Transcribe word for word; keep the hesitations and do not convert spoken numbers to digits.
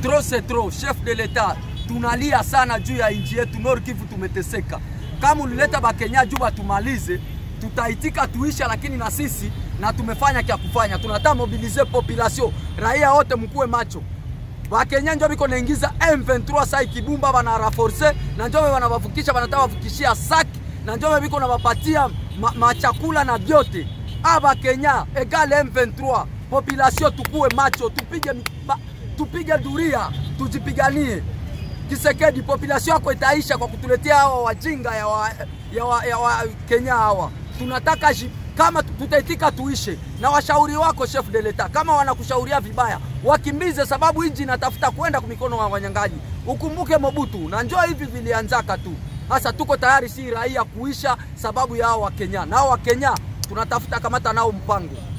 Trop c'est trop, chef de l'État. Tunalia sana juu ya inji yetu Nord Kivu tumeteseka. Kama ulileta ba Kenya juu batumalize, tutaitika tuisha, lakini na sisi na tumefanya kia kufanya. Tunataka mobiliser population, raia wote mkuwe macho. Ba Kenya ndio biko naingiza M vingt-trois sai Kibumba bana renforcer, na ndio wanawavukisha wanataka wavukishia saki, na ndio biko na wapatia machakula ma na vyote. Aba Kenya egal M vingt-trois, population tukuwe macho, tupige tupige duria, tujipiganie. Kisekedi population yako itaisha kwa kutuletea hawa wajinga ya wa, ya wa, ya wa Kenya hawa. Tunataka kama tutaitika tuishe, na washauri wako chef de l'Etat kama wanakushauria vibaya wakimbize, sababu inji inatafuta kwenda kwa mikono wa wanyang'anyi. Ukumbuke Mobutu na njoo hivi vilianzaka tu. Sasa tuko tayari si raia kuisha sababu ya hawa Kenya. Na hawa Kenya tunatafuta kamata nao mpango.